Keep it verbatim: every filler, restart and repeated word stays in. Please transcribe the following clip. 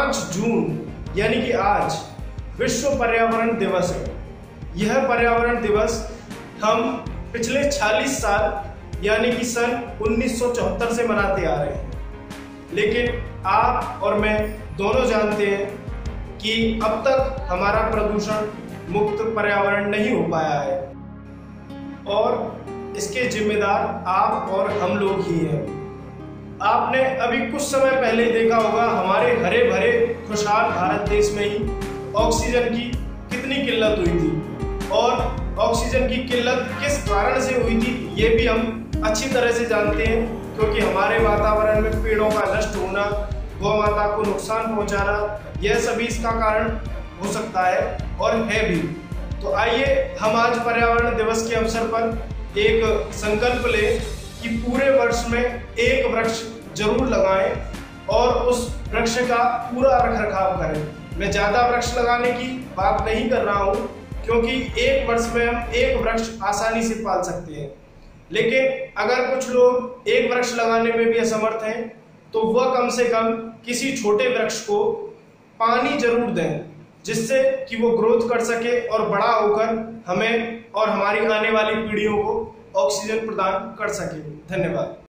पाँच जून यानी कि आज विश्व पर्यावरण दिवस है। यह पर्यावरण दिवस हम पिछले छियालीस साल यानी कि सन उन्नीस सौ चौहत्तर से मनाते आ रहे हैं, लेकिन आप और मैं दोनों जानते हैं कि अब तक हमारा प्रदूषण मुक्त पर्यावरण नहीं हो पाया है और इसके जिम्मेदार आप और हम लोग ही हैं। आपने अभी कुछ समय पहले देखा होगा हमारे हरे भरे खुशहाल भारत देश में ही ऑक्सीजन की कितनी किल्लत हुई थी और ऑक्सीजन की किल्लत किस कारण से हुई थी ये भी हम अच्छी तरह से जानते हैं, क्योंकि हमारे वातावरण में पेड़ों का नष्ट होना, गौ माता को नुकसान पहुंचाना, यह सभी इसका कारण हो सकता है और है भी। तो आइए हम आज पर्यावरण दिवस के अवसर पर एक संकल्प लें कि पूरे वर्ष में एक वृक्ष जरूर लगाएं और उस वृक्ष का पूरा रखरखाव करें। मैं ज़्यादा वृक्ष लगाने की बात नहीं कर रहा हूँ, क्योंकि एक वर्ष में हम एक वृक्ष आसानी से पाल सकते हैं, लेकिन अगर कुछ लोग एक वृक्ष लगाने में भी असमर्थ हैं तो वह कम से कम किसी छोटे वृक्ष को पानी जरूर दें, जिससे कि वो ग्रोथ कर सके और बड़ा होकर हमें और हमारी आने वाली पीढ़ियों को ऑक्सीजन प्रदान कर सके। धन्यवाद।